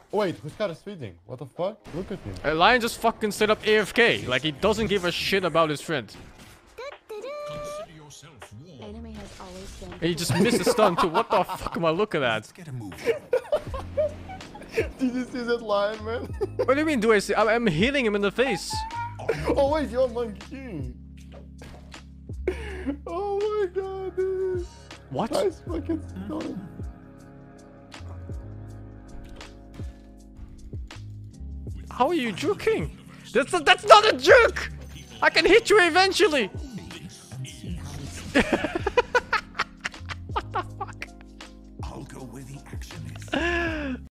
Wait, who's got a speeding? What the fuck? Look at him. Lion just fucking set up AFK. Like, he doesn't give a shit about his friend. Enemy has always been. And he just missed a stun too. What the fuck am I looking at? Let's get a move. Did you see that lion, man? What do you mean, do I see? I'm hitting him in the face. Oh wait, you're my king. Oh my god, dude. What? Nice fucking stun. How are you juking? That's not a juke! I can hit you eventually!